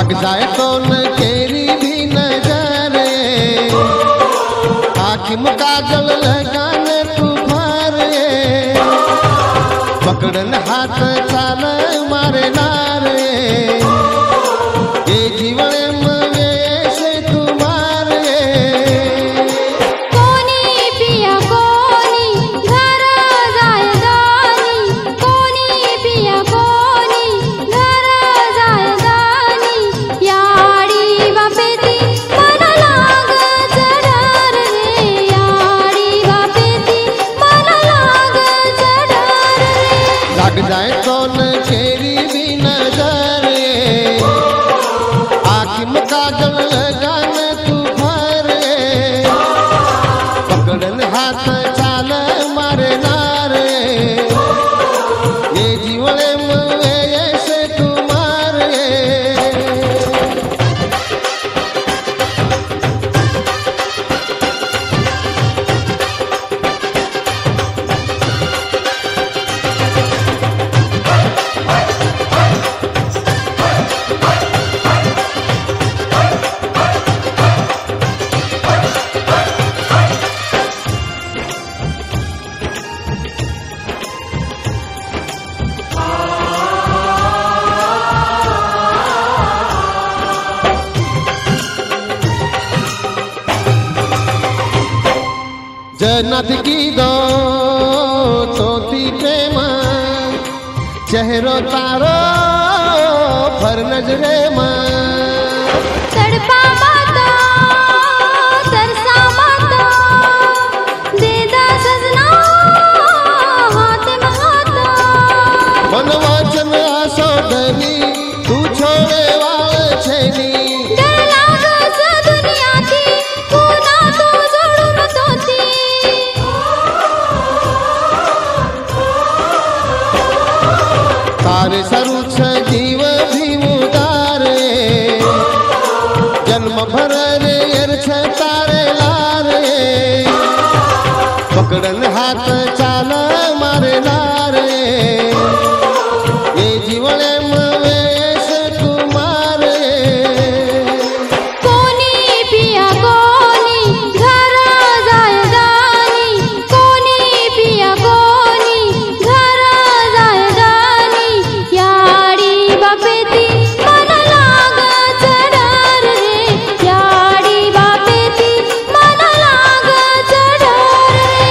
लग जाए तो न केरी भी नजर, आँख में काजल लगाने तू भर, पकड़न हाथ चाल मारे नारे, ये जीवन में से तुम्हारे। कोनी पिया कोनी घर जाए दानी, कोनी पिया कोनी घर जाए दानी, याड़ी बापेती मन लाग चढ़र रे, याड़ी बापेती मन लाग चढ़र रे। लग जाए तो न केरी भी नजर, आँख में काजल लगाने तू भर, पकड़न हाथ चाल मारे नारे, ये जीवन में ऐसे तुम्हारे। जन्नत की दो तोती प्रेम, चेहरो तारो भर नजरे में, तड़पा माता तरसा माता, देदा सजना हाथ में हाथा, मन वचन आसो डली तू छोड़े वाले छेनी, डर लागस दुनिया थी कोना तो जोड़ू न तोती। तारे सरू जीव भी उदारे, जन्म भर रे तारे लारे, पकड़न हाथ चाल मारे नारे, ये जीवन में से तुम्हारे। कोनी पिया कोनी घर जाए दानी, कोनी पिया कोनी घर जाए दानी, याड़ी बापेती मन लाग चढ़र रे, याड़ी बापेती मन लाग चढ़र रे।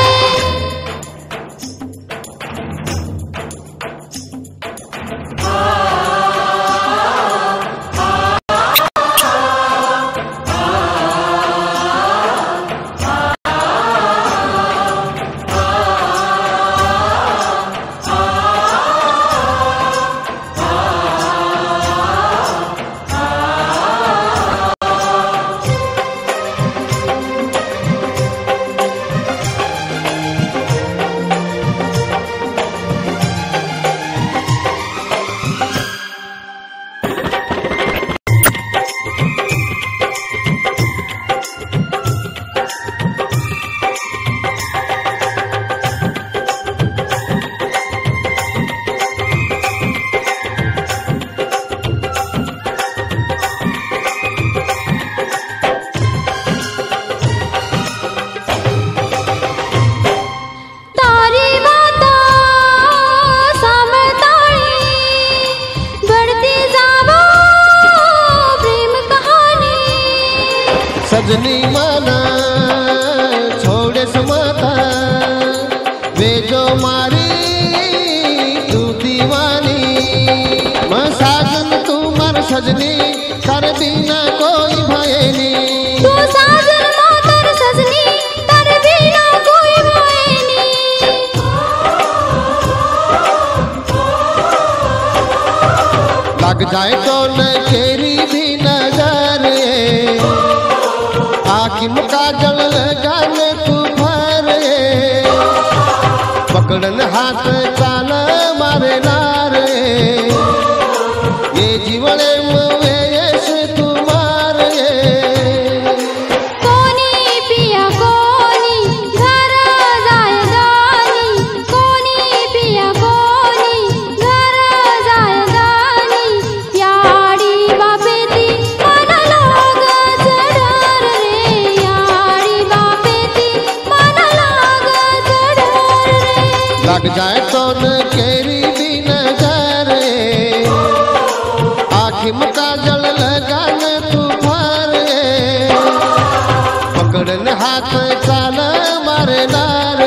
तारी बाता सामताई बढ़ती जावा प्रेम कहानी, सजनी माना छोड़े समाता, वे जो मारी तू दीवानी, मैं साजन तू मर सजनी कर बिना कोई भयनी, तू साजन मोतर सजनी तर बिना कोई भयनी। लग जाए तो न केरी भी नजर, आँख में काजल लगाने तू भर, पकड़न हाथ चाल मारे नारे, ये जीवन में से तुम्हारे। कोनी पिया कोनी घर जाए दानी, कोनी पिया कोनी घर जाए दानी, याड़ी बापेती लाग जाए तो न केरी भी नजर आँखी में काजल लगाने तू फार पकड़न हाथ चाल मारे नारे